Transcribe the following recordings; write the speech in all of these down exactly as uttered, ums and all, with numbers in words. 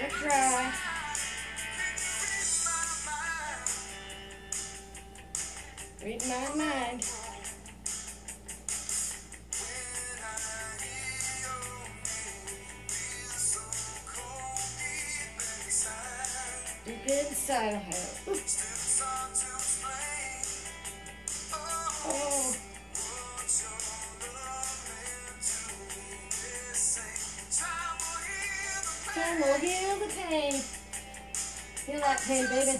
wanna cry. Read my mind. Deep inside of her. Ooh. Oh. Time will heal the pain. Heal that pain, baby.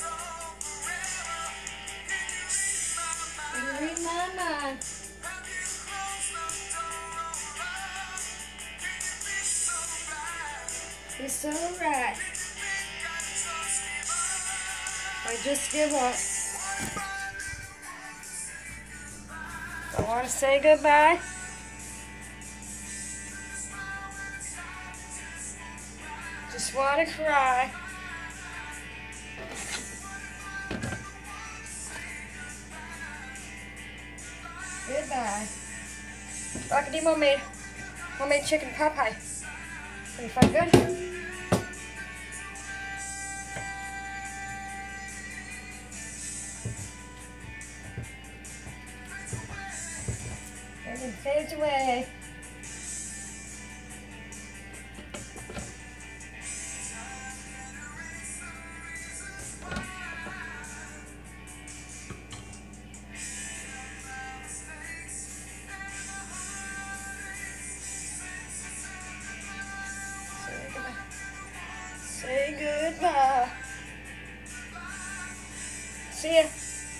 Read my mind. You're so right. I just give up. I want to say goodbye. Just want to cry. Goodbye. Rockin homemade, homemade chicken pot pie. Pretty fun, good. Everything fades away. Say goodbye. See ya.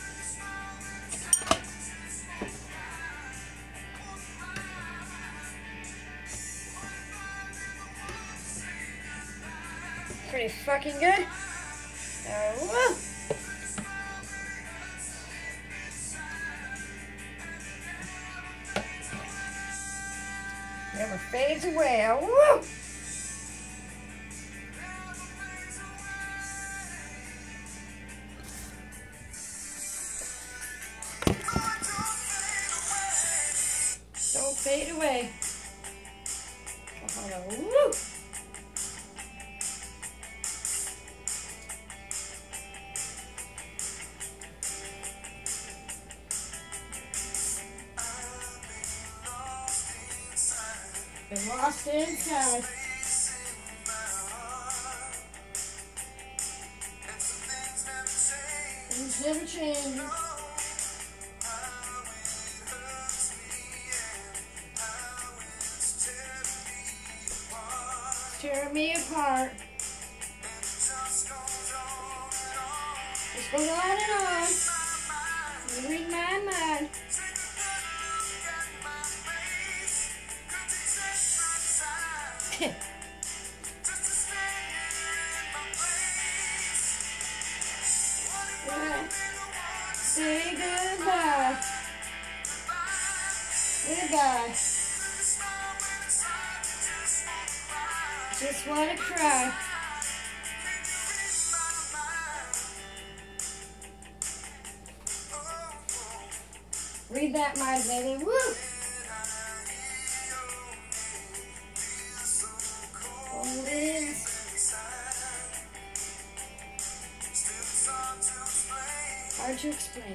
Pretty fucking good. Uh, woo. Never fades away. Uh, woo. Don't fade away. Oh, woo. Been lost inside. Things never change. Tear me apart. Just goes on and on. You read my mind. Say goodbye. Goodbye. Just wanna cry. Read that mind, baby. Woo! Oh, Liz. Hard to explain.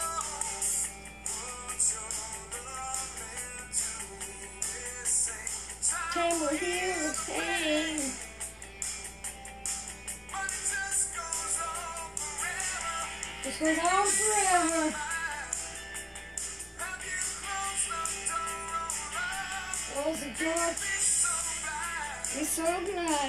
Time will heal the pain. This goes on forever. Close the door. You're so blind.